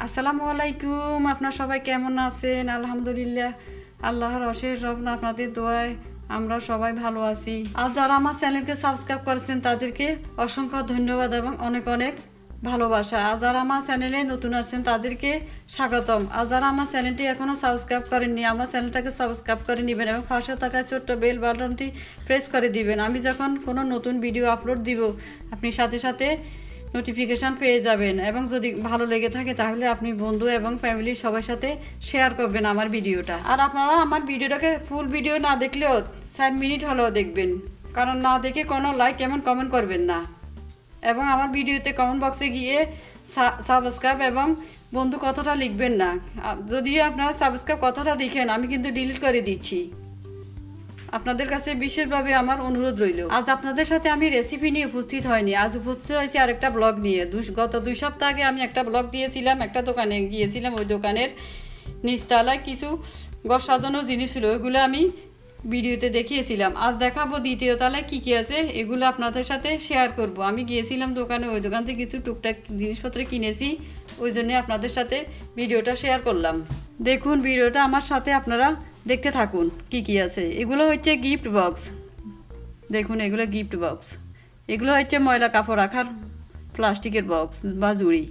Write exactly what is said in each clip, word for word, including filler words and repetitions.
আসসালামু আলাইকুম। আপনারা সবাই কেমন আছেন? আলহামদুলিল্লাহ, আল্লাহর অশেষ রহমত আপনাদের দোয়ায় আমরা সবাই ভালো আছি। আর যারা আমার চ্যানেলকে সাবস্ক্রাইব করেছেন তাদেরকে অসংখ্য ধন্যবাদ এবং অনেক অনেক ভালোবাসা। আর যারা আমার চ্যানেলে নতুন আছেন তাদেরকে স্বাগতম। আর যারা আমার চ্যানেলটি এখনও সাবস্ক্রাইব করেননি, আমার চ্যানেলটাকে সাবস্ক্রাইব করে নেবেন এবং পাশে থাকা ছোট্ট বেল বাটনটি প্রেস করে দিবেন। আমি যখন কোনো নতুন ভিডিও আপলোড দিব আপনি সাথে সাথে নোটিফিকেশান পেয়ে যাবেন। এবং যদি ভালো লেগে থাকে তাহলে আপনি বন্ধু এবং ফ্যামিলির সবার সাথে শেয়ার করবেন আমার ভিডিওটা। আর আপনারা আমার ভিডিওটাকে ফুল ভিডিও না দেখলেও চার মিনিট হলেও দেখবেন, কারণ না দেখে কোনো লাইক এমন কমেন্ট করবেন না। এবং আমার ভিডিওতে কমেন্ট বক্সে গিয়ে সাবস্ক্রাইব এবং বন্ধু কথাটা লিখবেন না। যদি আপনারা সাবস্ক্রাইব কথাটা লিখেন আমি কিন্তু ডিলিট করে দিচ্ছি। আপনাদের কাছে বিশেষভাবে আমার অনুরোধ রইল। আজ আপনাদের সাথে আমি রেসিপি নিয়ে উপস্থিত হয়নি, আজ উপস্থিত হয়েছি আরেকটা ব্লগ নিয়ে। গত দুই সপ্তাহ আগে আমি একটা ব্লগ দিয়েছিলাম, একটা দোকানে গিয়েছিলাম। ওই দোকানের নিচতলায় কিছু ঘর সাজানোর জিনিস ছিল, ওইগুলো আমি ভিডিওতে দেখিয়েছিলাম। আজ দেখাবো দ্বিতীয় তলায় কী কী আছে, এগুলো আপনাদের সাথে শেয়ার করব। আমি গিয়েছিলাম দোকানে, ওই দোকান থেকে কিছু টুকটাক জিনিসপত্র কিনেছি, ওই জন্যে আপনাদের সাথে ভিডিওটা শেয়ার করলাম। দেখুন ভিডিওটা আমার সাথে আপনারা দেখতে থাকুন কি কি আছে। এগুলো হচ্ছে গিফট বক্স। দেখুন এগুলো গিফট বক্স। এগুলো হচ্ছে ময়লা কাপড় রাখার প্লাস্টিকের বক্স বা জুড়ি।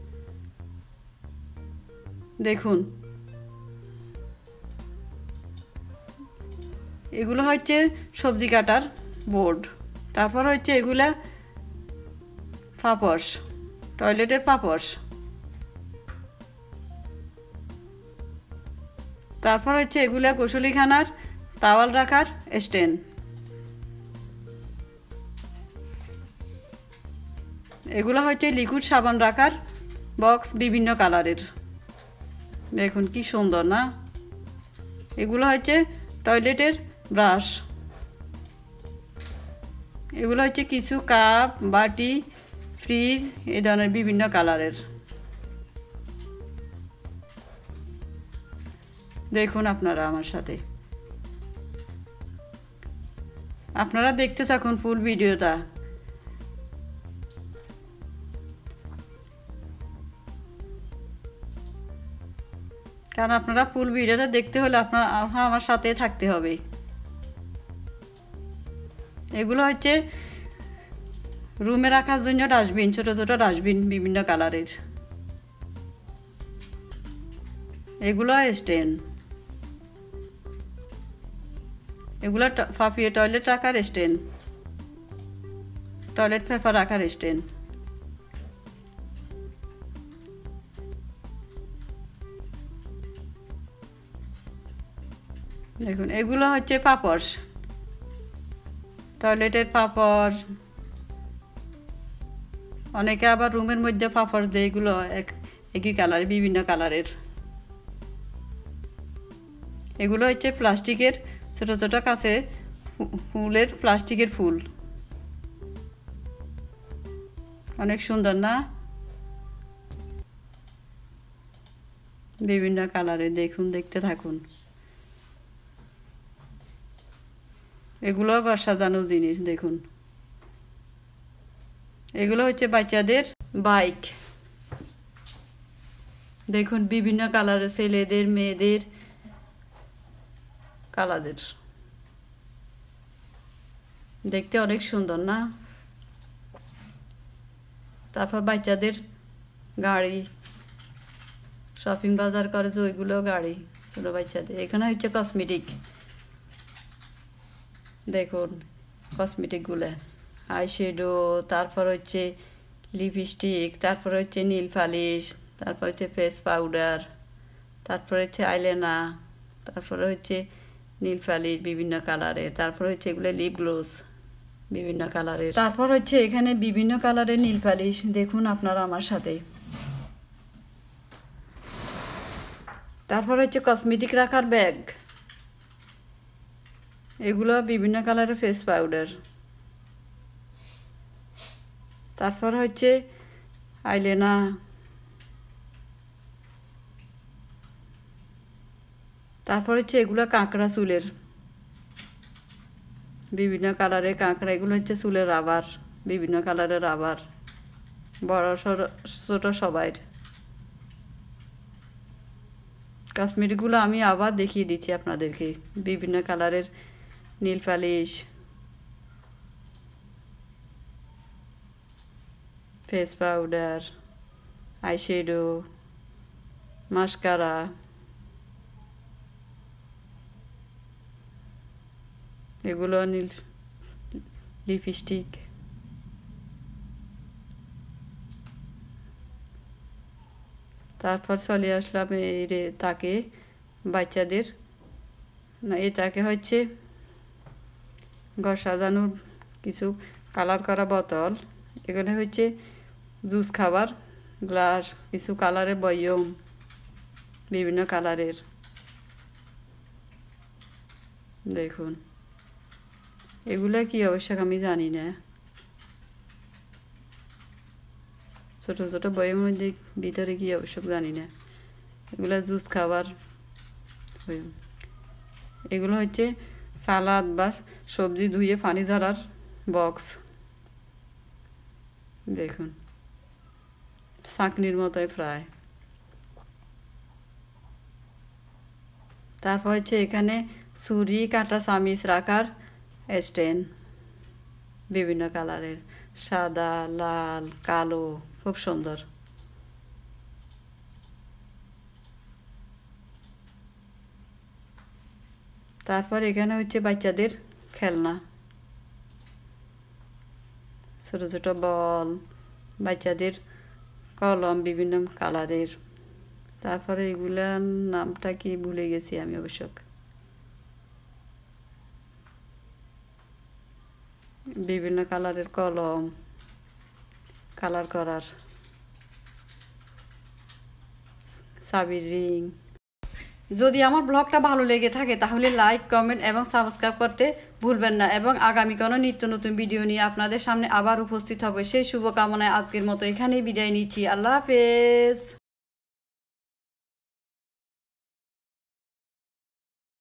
দেখুন এগুলো হচ্ছে সবজি কাটার বোর্ড। তারপর হচ্ছে এগুলা পাপোশ, টয়লেটের পাপোশ। তারপর হচ্ছে এগুলা কৌশলীখানার তাওয়াল রাখার স্ট্যান্ড। এগুলো হচ্ছে লিকুইড সাবান রাখার বক্স বিভিন্ন কালারের। দেখুন কি সুন্দর না। এগুলো হচ্ছে টয়লেটের ব্রাশ। এগুলো হচ্ছে কিছু কাপ, বাটি, ফ্রিজ, এই ধরনের বিভিন্ন কালারের। দেখুন আপনারা আমার সাথে, আপনারা দেখতে থাকুন ফুল ভিডিওটা। কারণ আপনারা ফুল ভিডিওটা দেখতে হলে আপনার আমার সাথে থাকতে হবে। এগুলো হচ্ছে রুমে রাখার জন্য ডাস্টবিন, ছোট ছোট ডাস্টবিন বিভিন্ন কালারের। এগুলো স্ট্যান্ড। এগুলো ফাঁপিয়ে টয়লেট রাখার স্ট্যান্ড, টয়লেট পেপার রাখার স্ট্যান্ড। দেখুন এগুলো হচ্ছে পাপোশ, টয়লেটের পাপড়। অনেকে আবার রুমের মধ্যে পাপড় দেয়, এগুলো এক একই কালার, বিভিন্ন কালারের। এগুলো হচ্ছে প্লাস্টিকের ছোট ছোট কাছে ফুলের প্লাস্টিকের ফুল। অনেক সুন্দর না, বিভিন্ন কালারের। দেখুন দেখতে থাকুন। এগুলো ঘর সাজানো জিনিস। দেখুন এগুলো হচ্ছে বাচ্চাদের বাইক। দেখুন বিভিন্ন কালারের, ছেলেদের মেয়েদের কালারের। দেখতে অনেক সুন্দর না। তারপর বাচ্চাদের গাড়ি, শপিং বাজার করে যে ওইগুলো গাড়ি ছোটো বাচ্চাদের। এখানে হচ্ছে কসমেটিক। দেখুন কসমেটিকগুলো আইশ্যাডো, তারপর হচ্ছে লিপস্টিক, তারপর হচ্ছে নীল পালিশ, তারপর হচ্ছে ফেস পাউডার, তারপর হচ্ছে আইলাইনার, তারপরে হচ্ছে নীল পালিশ বিভিন্ন কালারের, তারপর হচ্ছে এগুলো লিপ গ্লোস বিভিন্ন কালারের। তারপর হচ্ছে এখানে বিভিন্ন কালারের নীল পালিশ। দেখুন আপনারা আমার সাথে। তারপর হচ্ছে কসমেটিক রাখার ব্যাগ। এগুলো বিভিন্ন কালারের ফেস পাউডার। তারপর হচ্ছে আইলাইনার। তারপর হচ্ছে এগুলো কাঁকড়া চুলের, বিভিন্ন কালারের কাঁকড়া। এগুলো হচ্ছে চুলের রাবার, বিভিন্ন কালারের রাবার, বড় ছোট সবাই। কাশ্মীরিগুলো আমি আবার দেখিয়ে দিচ্ছি আপনাদেরকে, বিভিন্ন কালারের nail polish, face powder, eyeshadow, mascara, এগুলো নীল লিপস্টিক, তারপর চলে আসলাম এই রে তাকে বাচ্চাদের, না এই তাকে হচ্ছে ঘর সাজানোর কিছু কালার করা বোতল, এখানে হচ্ছে জুস খাবার গ্লাস, কিছু কালারের বয়ম, বিভিন্ন কালারের দেখুন। এগুলা কি অবশ্যক আমি জানি না, ছোট ছোট বইয়ের মধ্যে ভিতরে কি অবশ্যক জানি না। এগুলা জুস খাবার, এগুলো হচ্ছে সালাদ বা সবজি ধুয়ে পানি ঝরার বক্স, দেখুন ছাঁকনির মতোই প্রায়। তারপর হচ্ছে এখানে ছুরি কাঁটা চামিচ রাখার স্ট্যান্ড, বিভিন্ন কালারের, সাদা, লাল, কালো, খুব সুন্দর। তারপর এখানে হচ্ছে বাচ্চাদের খেলনা, ছোট ছোট বল, বাচ্চাদের কলম বিভিন্ন কালারের। তারপরে এগুলার নামটা কি ভুলে গেছি আমি অবশ্য, বিভিন্ন কালারের কলম, কালার করার চাবির রিং। যদি আমার ব্লগটা ভালো লেগে থাকে তাহলে লাইক, কমেন্ট এবং সাবস্ক্রাইব করতে ভুলবেন না, এবং আগামী কোনো নিত্য নতুন ভিডিও নিয়ে আপনাদের সামনে আবার উপস্থিত হবে সেই শুভকামনায় আজকের মতো এখানেই বিদায় নিচ্ছি। আল্লাহ হাফেজ।